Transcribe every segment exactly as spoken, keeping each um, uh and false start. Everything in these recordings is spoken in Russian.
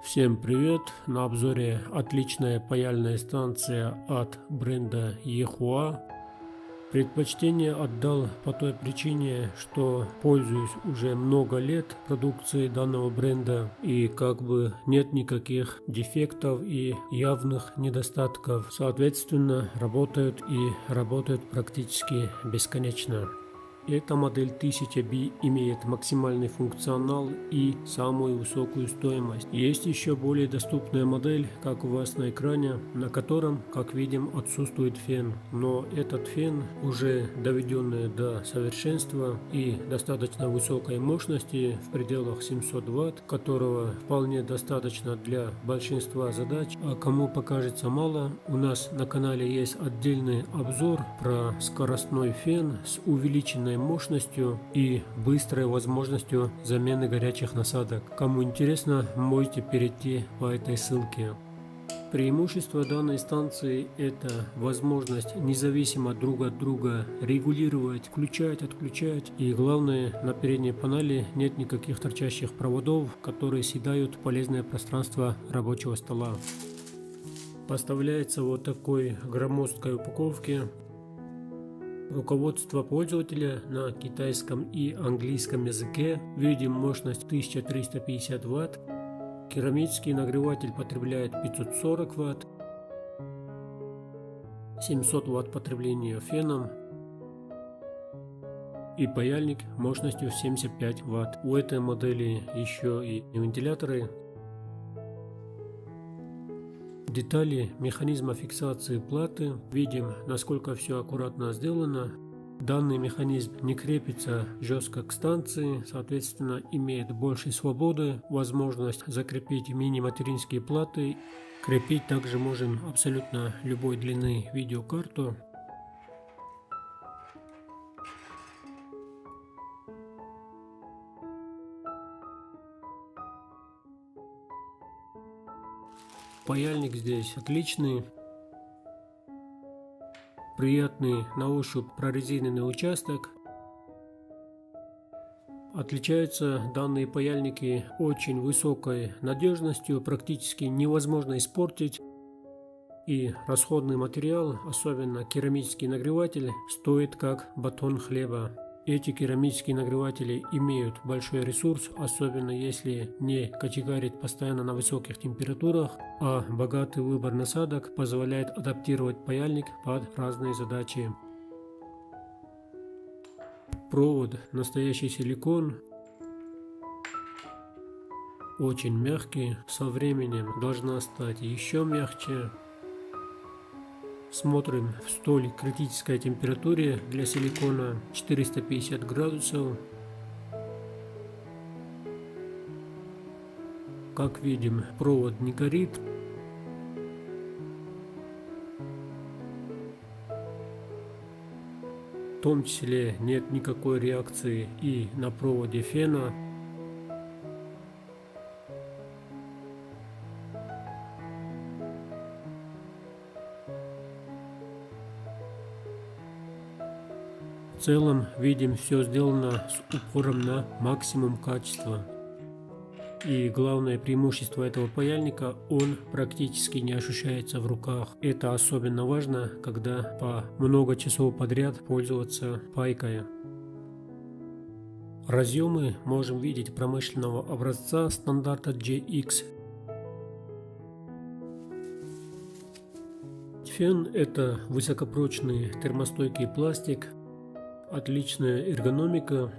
Всем привет! На обзоре отличная паяльная станция от бренда Ehua. Предпочтение отдал по той причине, что пользуюсь уже много лет продукцией данного бренда и как бы нет никаких дефектов и явных недостатков. Соответственно, работают и работают практически бесконечно. Эта модель тысяча би имеет максимальный функционал и самую высокую стоимость. Есть еще более доступная модель, как у вас на экране, на котором, как видим, отсутствует фен. Но этот фен уже доведенный до совершенства и достаточно высокой мощности в пределах семьсот ватт, которого вполне достаточно для большинства задач. А кому покажется мало, у нас на канале есть отдельный обзор про скоростной фен с увеличенной мощностью и быстрой возможностью замены горячих насадок. Кому интересно, можете перейти по этой ссылке. Преимущество данной станции – это возможность независимо друг от друга регулировать, включать, отключать. И главное, на передней панели нет никаких торчащих проводов, которые съедают полезное пространство рабочего стола. Поставляется вот такой громоздкой упаковке. Руководство пользователя на китайском и английском языке. Видим мощность тысяча триста пятьдесят ватт. Керамический нагреватель потребляет пятьсот сорок ватт. семьсот ватт потребления феном. И паяльник мощностью семьдесят пять ватт. У этой модели еще и вентиляторы. Детали механизма фиксации платы. Видим, насколько все аккуратно сделано. Данный механизм не крепится жестко к станции, соответственно, имеет больше свободы, возможность закрепить мини-материнские платы. Крепить также можем абсолютно любой длины видеокарту. Паяльник здесь отличный, приятный на ощупь прорезиненный участок. Отличаются данные паяльники очень высокой надежностью, практически невозможно испортить. И расходный материал, особенно керамический нагреватель, стоит как батон хлеба. Эти керамические нагреватели имеют большой ресурс, особенно если не кочегарить постоянно на высоких температурах, а богатый выбор насадок позволяет адаптировать паяльник под разные задачи. Провод настоящий силикон, очень мягкий, со временем должна стать еще мягче. Смотрим в столь критической температуре для силикона четыреста пятьдесят градусов. Как видим, провод не горит. В том числе нет никакой реакции и на проводе фена. В целом видим, все сделано с упором на максимум качества. И главное преимущество этого паяльника – он практически не ощущается в руках. Это особенно важно, когда по много часов подряд пользоваться пайкой. Разъемы можем видеть промышленного образца стандарта джи икс. Фен – это высокопрочный термостойкий пластик. Отличная эргономика.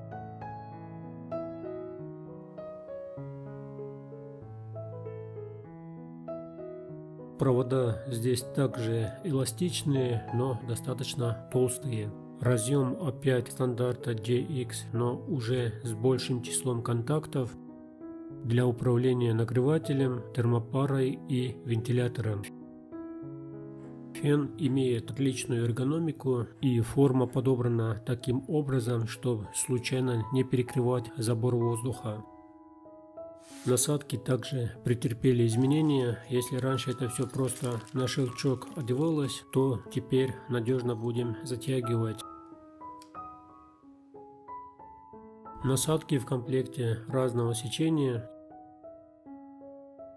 Провода здесь также эластичные, но достаточно толстые. Разъем опять стандарта джи икс, но уже с большим числом контактов для управления нагревателем, термопарой и вентилятором. Фен имеет отличную эргономику и форма подобрана таким образом, чтобы случайно не перекрывать забор воздуха. Насадки также претерпели изменения. Если раньше это все просто на щелчок одевалось, то теперь надежно будем затягивать. Насадки в комплекте разного сечения.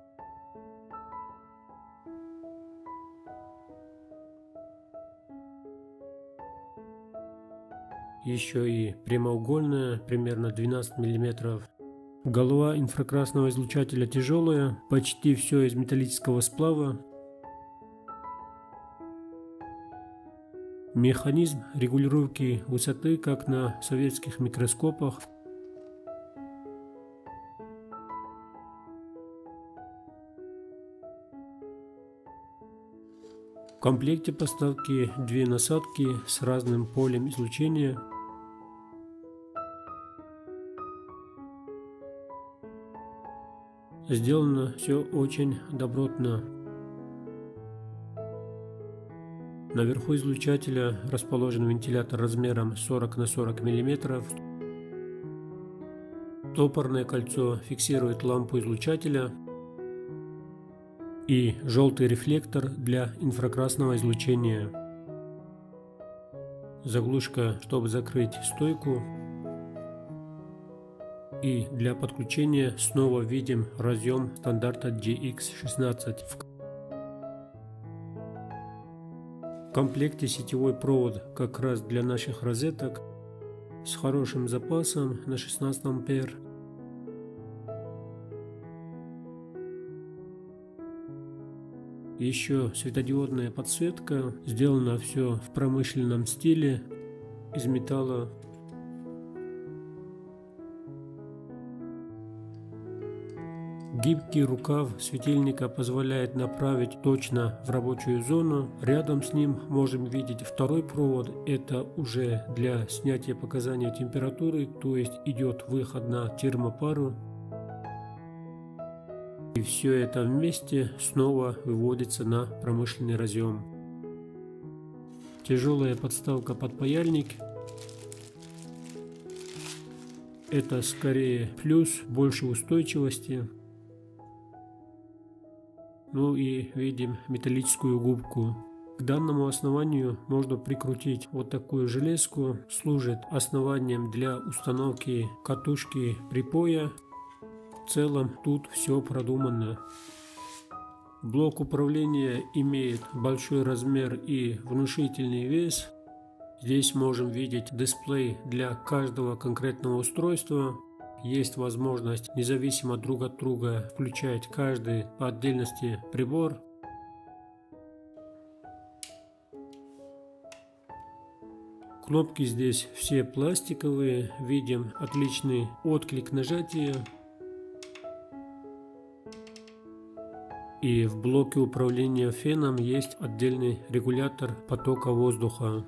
еще и прямоугольная, примерно двенадцать миллиметров. Голова инфракрасного излучателя тяжелая, почти все из металлического сплава. Механизм регулировки высоты, как на советских микроскопах. В комплекте поставки две насадки с разным полем излучения. Сделано все очень добротно. Наверху излучателя расположен вентилятор размером сорок на сорок миллиметров. Топорное кольцо фиксирует лампу излучателя и желтый рефлектор для инфракрасного излучения. Заглушка, чтобы закрыть стойку. И для подключения снова видим разъем стандарта джи икс шестнадцать. В комплекте сетевой провод как раз для наших розеток с хорошим запасом на шестнадцать ампер. Еще светодиодная подсветка. Сделано все в промышленном стиле из металла. Гибкий рукав светильника позволяет направить точно в рабочую зону. Рядом с ним можем видеть второй провод. Это уже для снятия показания температуры, то есть идет выход на термопару. И все это вместе снова выводится на промышленный разъем. Тяжелая подставка под паяльник. Это скорее плюс, больше устойчивости. Ну и видим металлическую губку. К данному основанию можно прикрутить вот такую железку. Служит основанием для установки катушки припоя. В целом тут все продумано. Блок управления имеет большой размер и внушительный вес. Здесь можем видеть дисплей для каждого конкретного устройства. Есть возможность независимо друг от друга включать каждый по отдельности прибор. Кнопки здесь все пластиковые. Видим отличный отклик нажатия. И в блоке управления феном есть отдельный регулятор потока воздуха.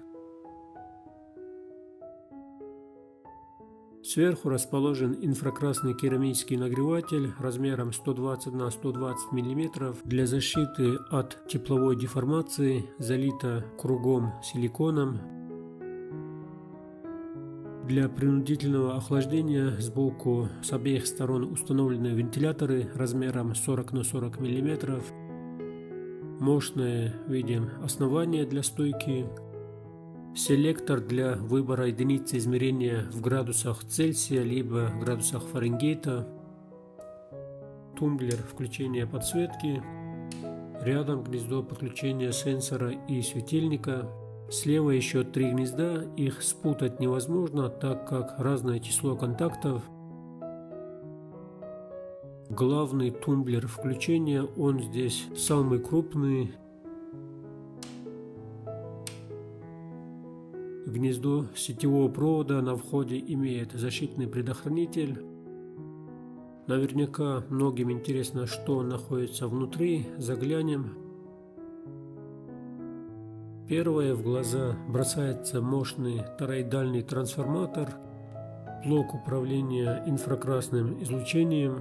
Сверху расположен инфракрасный керамический нагреватель размером сто двадцать на сто двадцать миллиметров. Для защиты от тепловой деформации залито кругом силиконом. Для принудительного охлаждения сбоку с обеих сторон установлены вентиляторы размером сорок на сорок миллиметров. Мощное видим основание для стойки. Селектор для выбора единицы измерения в градусах Цельсия либо градусах Фаренгейта. Тумблер включения подсветки. Рядом гнездо подключения сенсора и светильника. Слева еще три гнезда, их спутать невозможно, так как разное число контактов. Главный тумблер включения, он здесь самый крупный. Гнездо сетевого провода на входе имеет защитный предохранитель. Наверняка многим интересно, что находится внутри. Заглянем. Первое в глаза бросается мощный тороидальный трансформатор, блок управления инфракрасным излучением.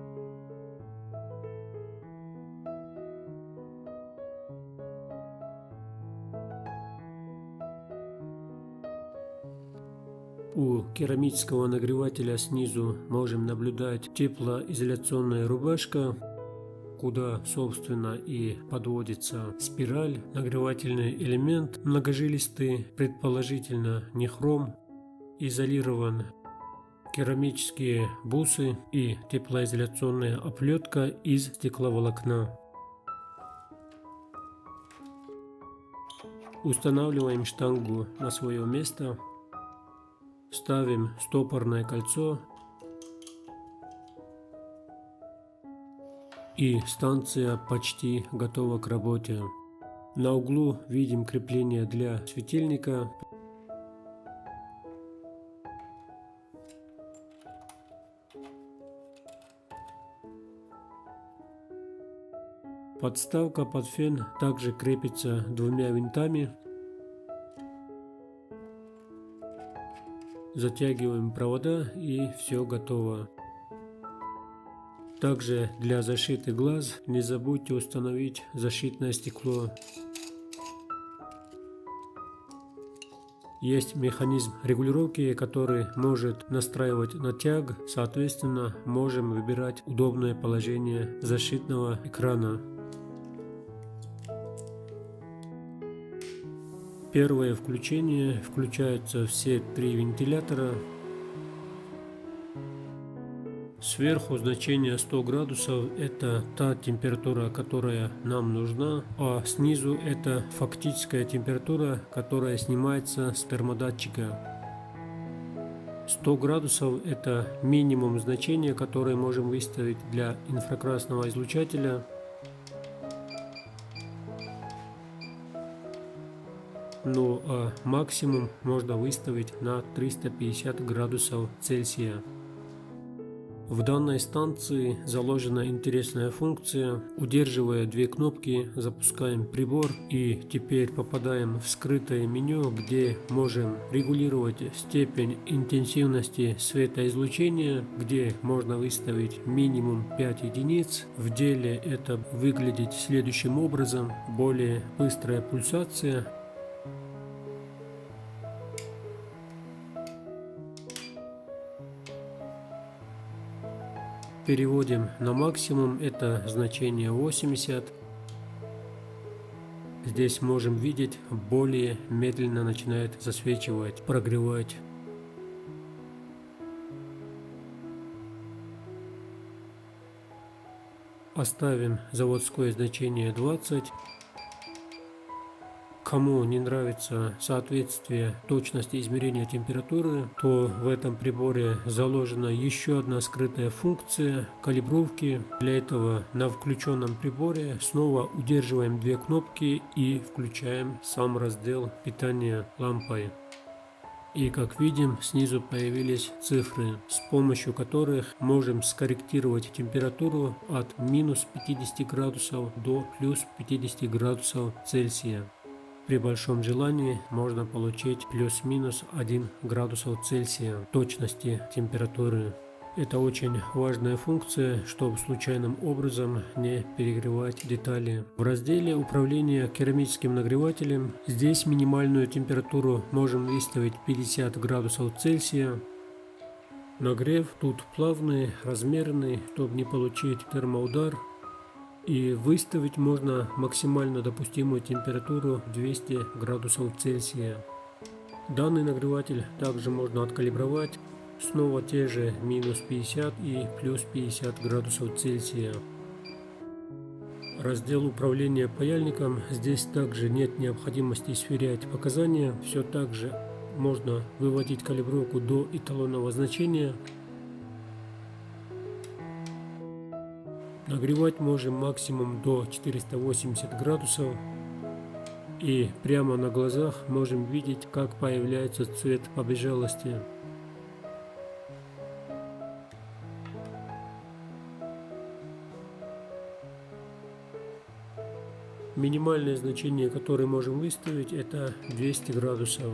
У керамического нагревателя снизу можем наблюдать теплоизоляционная рубашка, куда собственно и подводится спираль. Нагревательный элемент многожилистый, предположительно не хром, изолирован керамические бусы и теплоизоляционная оплетка из стекловолокна. Устанавливаем штангу на свое место. Ставим стопорное кольцо. И станция почти готова к работе. На углу видим крепление для светильника. Подставка под фен также крепится двумя винтами. Затягиваем провода и все готово. Также для защиты глаз не забудьте установить защитное стекло. Есть механизм регулировки, который может настраивать натяг, соответственно, можем выбирать удобное положение защитного экрана. Первое включение, включаются все три вентилятора. Сверху значение сто градусов – это та температура, которая нам нужна, а снизу это фактическая температура, которая снимается с термодатчика. сто градусов – это минимум значения, которое можем выставить для инфракрасного излучателя. Ну а максимум можно выставить на триста пятьдесят градусов Цельсия. В данной станции заложена интересная функция. Удерживая две кнопки, запускаем прибор и теперь попадаем в скрытое меню, где можем регулировать степень интенсивности светоизлучения, где можно выставить минимум пять единиц. В деле это выглядит следующим образом: более быстрая пульсация. Переводим на максимум, это значение восемьдесят. Здесь можем видеть, более медленно начинает засвечивать, прогревать. Оставим заводское значение двадцать. Кому не нравится соответствие точности измерения температуры, то в этом приборе заложена еще одна скрытая функция калибровки. Для этого на включенном приборе снова удерживаем две кнопки и включаем сам раздел питания лампой. И как видим, снизу появились цифры, с помощью которых можем скорректировать температуру от минус пятидесяти градусов до плюс пятидесяти градусов Цельсия. При большом желании можно получить плюс-минус один градус Цельсия точности температуры. Это очень важная функция, чтобы случайным образом не перегревать детали. В разделе управления керамическим нагревателем здесь минимальную температуру можем выставить пятьдесят градусов Цельсия. Нагрев тут плавный, размеренный, чтобы не получить термоудар. И выставить можно максимально допустимую температуру двести градусов Цельсия. Данный нагреватель также можно откалибровать. Снова те же минус пятьдесят и плюс пятьдесят градусов Цельсия. Раздел управления паяльником. Здесь также нет необходимости сверять показания. Все так же можно выводить калибровку до эталонного значения. Нагревать можем максимум до четырёхсот восьмидесяти градусов. И прямо на глазах можем видеть, как появляется цвет побежалости. Минимальное значение, которое можем выставить, это двести градусов.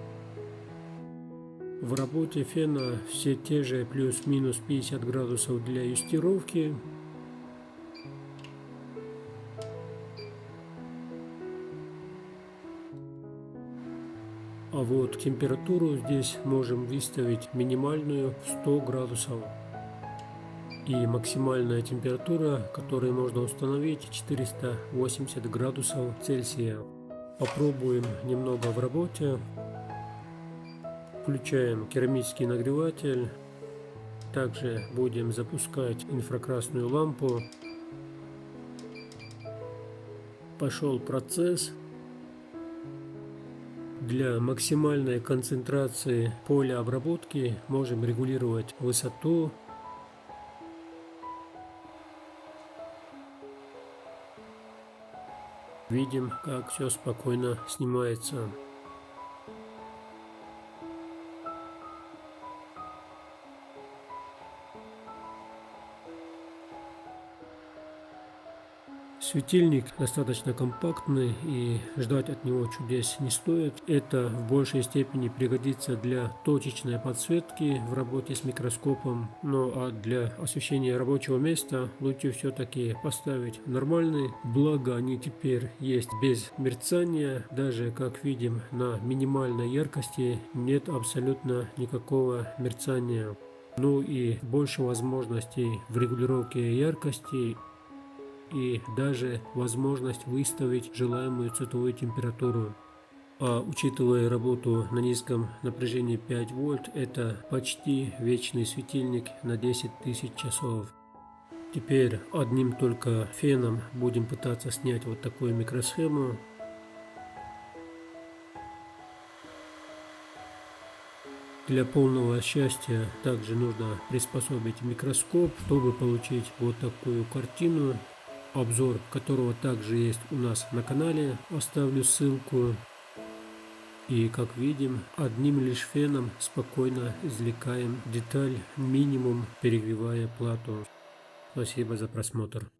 В работе фена все те же плюс-минус пятьдесят градусов для юстировки. А вот температуру здесь можем выставить минимальную в сто градусов. И максимальная температура, которую можно установить, четыреста восемьдесят градусов Цельсия. Попробуем немного в работе. Включаем керамический нагреватель. Также будем запускать инфракрасную лампу. Для максимальной концентрации поля обработки можем регулировать высоту. Видим, как все спокойно снимается. Светильник достаточно компактный, и ждать от него чудес не стоит. Это в большей степени пригодится для точечной подсветки в работе с микроскопом. Ну а для освещения рабочего места лучше все-таки поставить нормальный. Благо они теперь есть без мерцания. Даже, как видим, на минимальной яркости нет абсолютно никакого мерцания. Ну и больше возможностей в регулировке яркости, и даже возможность выставить желаемую цветовую температуру. А учитывая работу на низком напряжении пять вольт, это почти вечный светильник на десять тысяч часов. Теперь одним только феном будем пытаться снять вот такую микросхему. Для полного счастья также нужно приспособить микроскоп, чтобы получить вот такую картину, обзор которого также есть у нас на канале, оставлю ссылку. И как видим, одним лишь феном спокойно извлекаем деталь, минимум перегревая плату. Спасибо за просмотр.